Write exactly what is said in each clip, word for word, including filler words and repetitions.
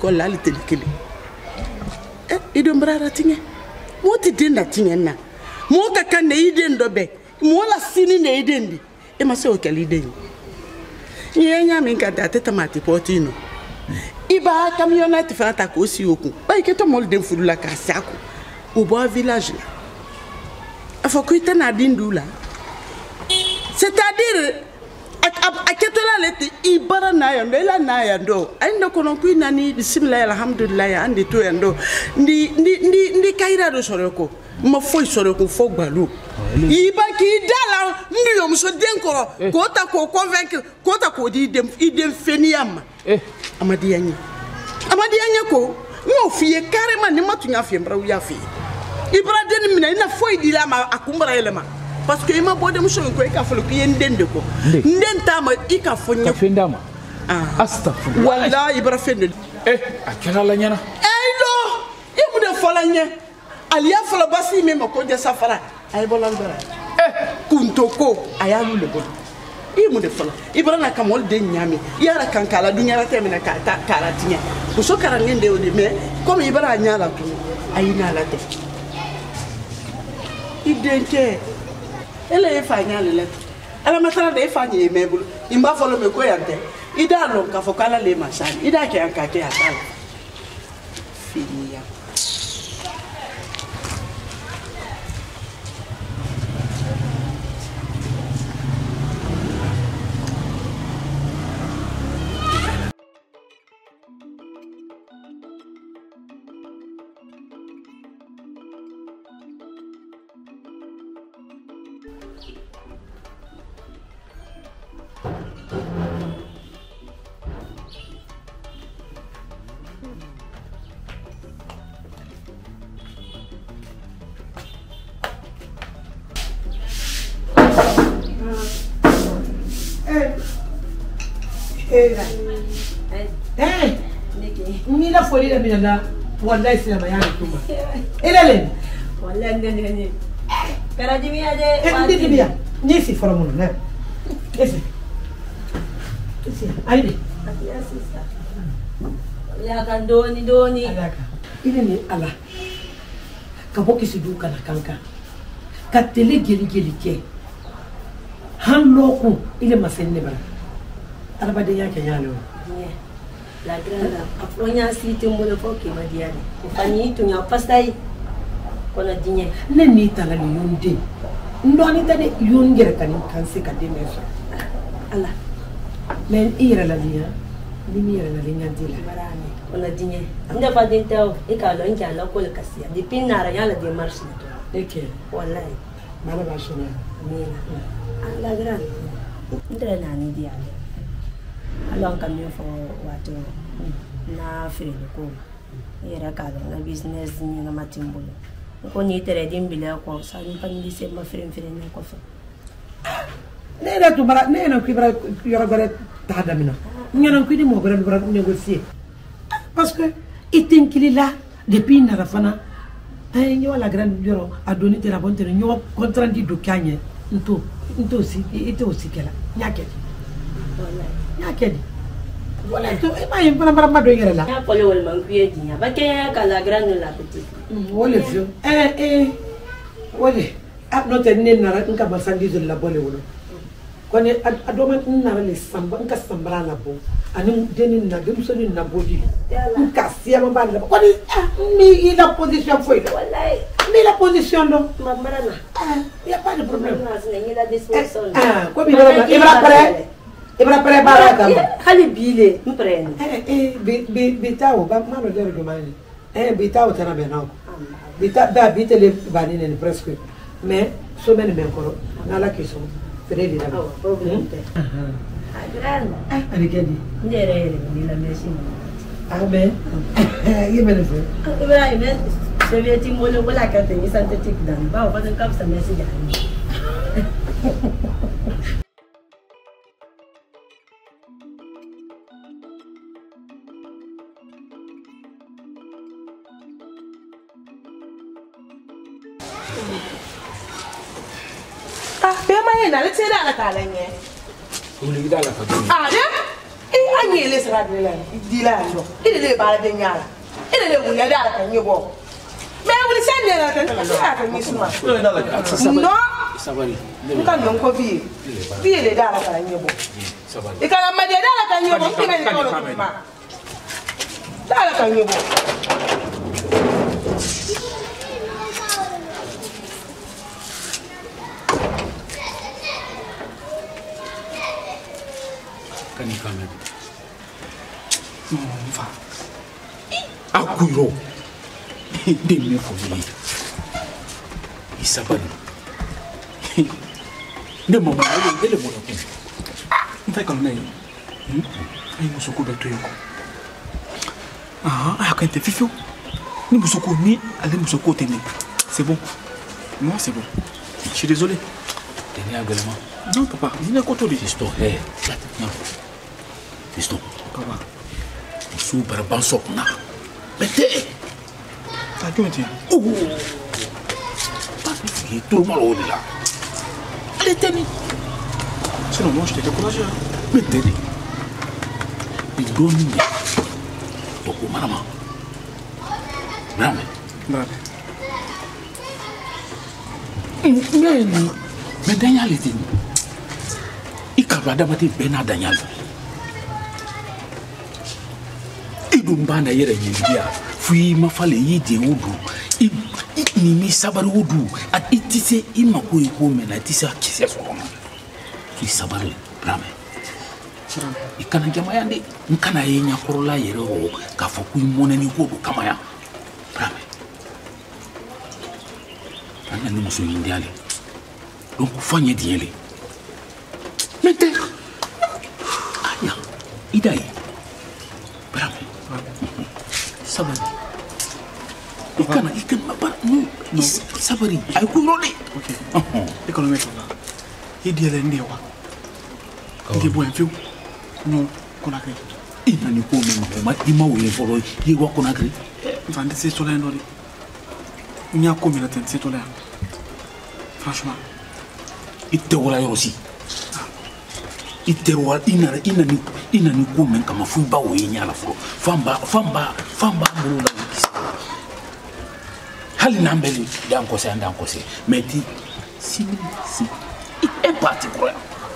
l'école là, elle était l'école. Eh, il demeura ratigné. Moi, tu dis ratigné na. Moi, quand ne idée d'obé. Moi, la sini ne idée ndi. Et ma soeur, quelle idée. Il y a un mec qui a tête à ma tipotino. Il va à camionnette faire ta course au cou. Bah, il y a tout le monde de la casse à coup. Au bois village là. Il faut que tu aies un dindou là. C'est-à-dire, à Ketola, il y a un peu de temps. Il y a un peu de temps. Il y a un peu de temps. Il y a un peu de temps. Il y a un peu de temps. Ma foi sur le confort balou. Il va qui dala, nous sommes d'accord. Quand tu as convaincu, quand tu as dit idem feniam. Amadiani. Amadiani ko, nous fier carrément ne m'a tu n'as fait bra ou ya fi. Ibrahim mina ina foi di la ma akumbra elema. Parce que il m'a beau de monsieur ko e ka folo ki ndende ko. Ndenta ma i ka fonya. Fendama. Ah. Astaghfirullah. Walla Ibrahim. Eh, akala la nyana. Eh no, e mu de folanya. Alia fola basi me mako de safara ay bolangara eh kuntoko ayalu le bon i mu de fola ibrana kamol de nyami yara kankala dunya ra temena ka karatinya ko so karangende o de me comme ibra nyala tu ayina la te idente ele e fa nyale le ala masala de fa nyi mebulu imba folo me ko yante ida lo ka fokala le masani ida ke anka ke atala finia. Eh, ni la folie de mina wallahi sina mayani tuma. Elele. Wallahi ndene ni. Karajimi aje. Ndi dibia. Ni si fora mun na. Ese. Ese. Aide. Ya sisa. Ya kan doni doni. Alaka. Ile ni ala. Ka boki si duka na kanka. Ka tele geli geli ke. Han loku ile masenne bara. Araba de yake nyalo. La grande afronya siti mbole foke madiani. Ufani itu nya pastai. Kona dinye. Ne ni tala ni yonde. Ndo ani tane yongere kan kanse ka de meso. Ala. Men ira la dia. Ni mi ira la linga dila. Barani. Kona dinye. Nda fa dintao ikalo nja la kol kasia. Di pinara ya la de marche to. Eke. Wallahi. Mala ba shona. Amina. La grande. Ndre nani dia. Along kami for watu na free ko era kada na business ni na matimbolo ko ni tere dimbile ko sa ni pan di se ma free free na ko fa ne na tu bara ne na kibra yora bare tada mina ni na kidi mo bare bara négocier parce que itin kilila depuis na rafana ay ni wala grande yoro a donné te la bonne te ni contrat di do kanye nto nto si ito si kala nyaketi nyakedi wala to e ma yim para para do yere la ya pole wol man kuye dinya ba ke ya kala grande la petite wole fio eh eh wole ab no te ne na nka ba sandi zo la bole wolo kone adoma na le samba nka sambra la bo ani deni na dem so ni na bodi nka sia ma ba la kone mi ila position foi wallahi mi la position do ma marana ah ya pas de problème na ni la disposition ah ko mi bara ibra pare ibra pare bara ka hali bile mprene eh eh bi bi bitao ba ma lo dero domani eh bitao tana be no bita ba bitele bani ne presque mais so ben men ko na la question fredi da problem te ah grande ah arigedi ndere ni la machine ah ben yemene fo Ibrahim se veti mole wala ka te ni synthétique dan ba ba dan kap sa message ani Ah, be ma yana le tsira la kalanye. Uli gida la fadu. Ah, de? Eh, I need to Dilando. It is about the Yala. It is a Yada and you walk. May I will send you a no, Sabari. you can't go be. Be the Dala and you walk. You can't make the Dala and you walk. Even the Dala and you walk. Can you come in? Mfa. Akuro. Demi for me. Isabari. The moment I will get a motor. If I can name. I must go back to you. Ah, I can't feel. Nous nous sommes mis à aller nous côté. C'est bon. Moi, c'est bon. Je suis désolé. Tenez également. Non, papa. Il n'y a qu'autre chose. Stop. Hé. Non. Stop. Papa. Super bon sopna. Mettez. Ça tu me dis. Oh. Pas de tout le monde là. Allez, tenez. Sinon, moi, je t'ai découragé. Mettez. Il donne. Beaucoup, madame. Bravo. Bravo. Mais, mais Daniel est dit. Il a pas d'abord Ben à Daniel. Il doit pas y aller dire. Fui ma fale y dire où il il ni sabar où à il tisse il m'a quoi il come na tisse qui c'est son nom. Il sabar bravo. Ikana jamaa yandi nkana yenya korola yero ka foku imone ni ko kama ya bravo. Ana ni muso indiale. Donc fanya diele. Mete. Aya. Idai. Bravo. Sabari. Ikana ikan mapa no sabari. Ay ku rode. Okay. Ikana meto na. Idiele ndewa. Ndi bo enfiu. Non, Conakry. Il n'a pas de mal. Il m'a oublié pour lui. Il va Conakry. Vendez ces soleils. Il n'y a combien de temps ces soleils? Franchement. Il te voit aussi. Il te voit. Il n'a il n'a il n'a ni combien comme un fou baou il n'y a la fois. Famba famba famba boulot là. Hali n'ambeli dans quoi c'est dans quoi c'est. Mais dit si si il est particulier.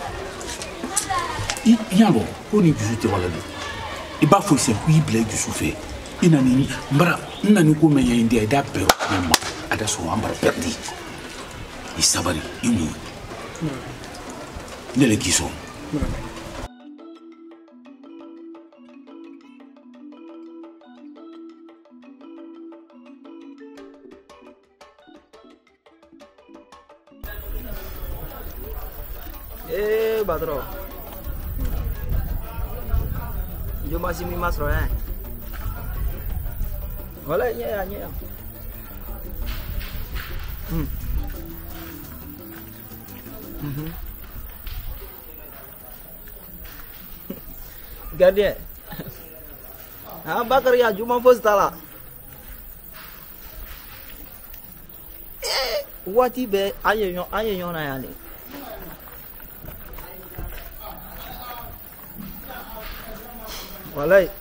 Il y a on est du wala de e ba fo se ku ible du souffé ina ni mbara ina ni ko me ya india da pero mama ada so ambara perdi i sabari imi ne le kiso eh Badro. Yo masih mimas roh eh. Boleh ya ya. Hmm. Mhm. Gade. Ah bakar ya cuma pos tala. Eh, wati be ayo yo ayo yo na yani. Walai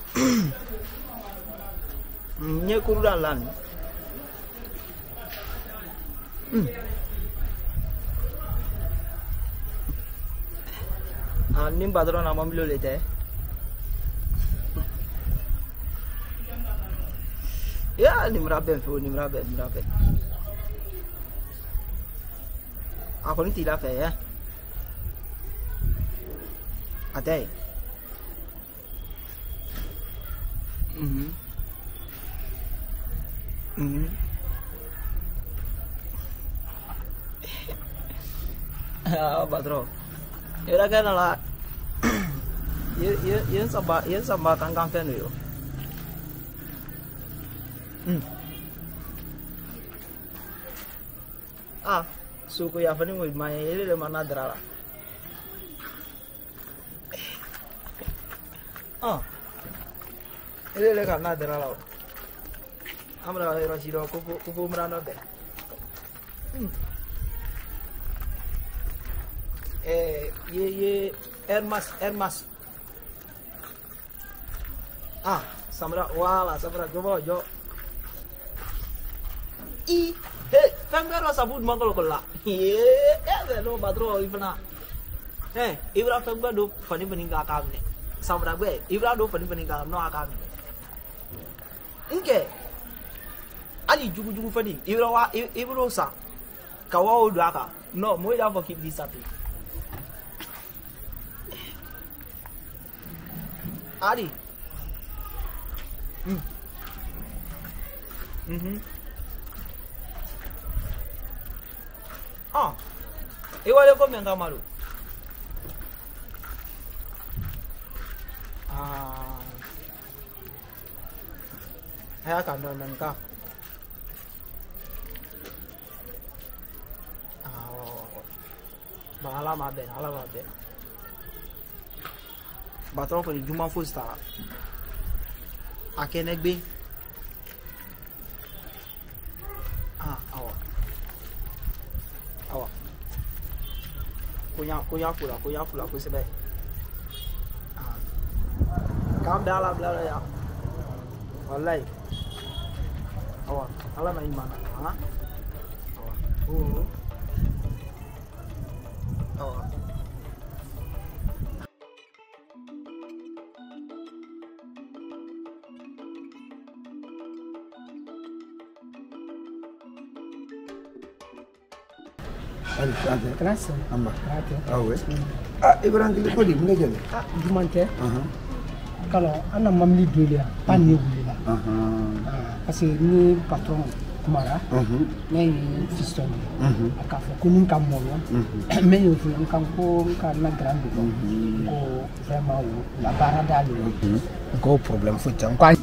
nye kurudan lan ah nim Badro nama beliau lete ya nim raben fu nim raben nim raben aku ni tidak fe ya ada Mhm. Mhm. Ah, Badro. Era kan lah. Ye ye ye sama ye sama kangkang fan yo. Hmm. Ah, suku ya fani mo mai ele le mana drala. Ah. Ele le kan nadra lao. Amra ero siro kupu kupu mrano be. Eh ye ye Hermas Hermas. Ah, Samra, voilà, Samra, je vois, je. I, hey, fais un sabut mangolo kola. Eh, no badro ifna. Eh, Ibra fais un do fani beninga kamne. Samra gue, Ibra do fani beninga no akamne. Inke. Ali jugu jugu fani. Ibra wa Ibro sa. Kawa o daka. No, mo ya for keep this happy. Ali. Mm. Mhm. Ah. Iwale ko men kamaru. Ah. Haya kan don men ka. Ah. Ba ala ma ben, ala ma ben. Ba tro ko di juma fo sta. Akenegbe. Ah, awa. Awa. Kunya kunya pula, kunya pula ku sebe. Ah. Kam dala bla ya. Wallahi. Awa, ala na imana, ha? Awa. Oh. Awa. Terasa. Amba. Ah ouais. Ah, Ibrahim kili ko di mun jël. Ah, juman tɛ. Aha. Kalau ana mamli doli pas ni wulila. Aha. Parce que ni patron kumara. Mhm. Ne ye fiston. Mhm. Aka fɔ ko ni ka mɔlɔ. Mais yo fu kan ko ka na grande ko. Ko vraiment la baara dale. Ko problème fo tan. Ko